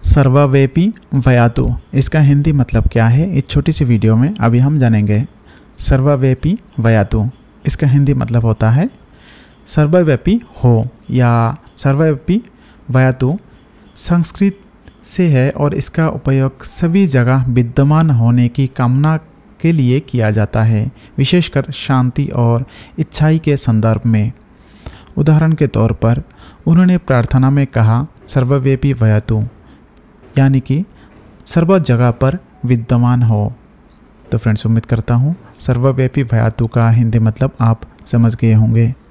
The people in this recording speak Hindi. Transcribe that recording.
सर्वव्यापी वयातु, इसका हिंदी मतलब क्या है, इस छोटी सी वीडियो में अभी हम जानेंगे। सर्वव्यापी वयातु, इसका हिंदी मतलब होता है सर्वव्यापी हो या सर्वव्यापी वयातु संस्कृत से है और इसका उपयोग सभी जगह विद्यमान होने की कामना के लिए किया जाता है, विशेषकर शांति और इच्छाई के संदर्भ में। उदाहरण के तौर पर उन्होंने प्रार्थना में कहा सर्वव्यापी वयातु, यानी कि सर्व जगह पर विद्यमान हो। तो फ्रेंड्स, उम्मीद करता हूँ सर्वव्यापी वयातु का हिंदी मतलब आप समझ गए होंगे।